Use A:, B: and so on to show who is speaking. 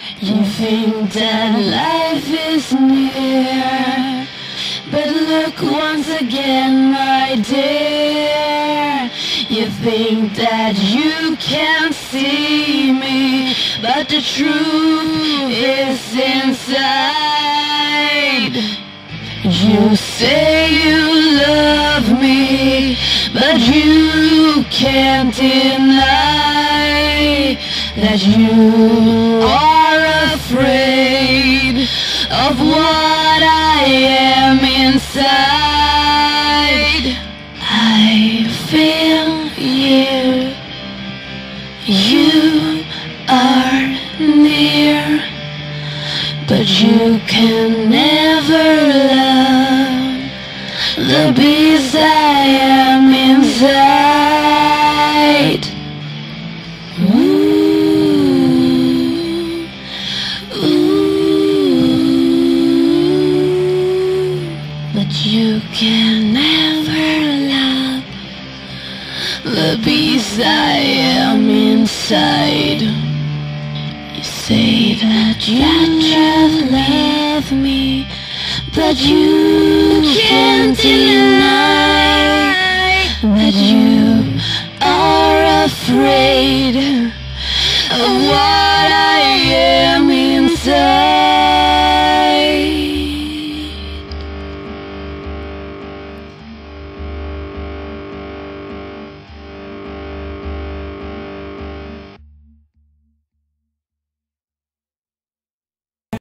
A: You think that life is near, but look once again, my dear. You think that you can see me, but the truth is inside. You say you love me, but you can't deny that you are afraid of what I am inside. I feel you, you are near, but you can never love the beast I am inside. Ooh, ooh, but you can never love the beast I am inside. You say that you love me, but you can't deny that you are afraid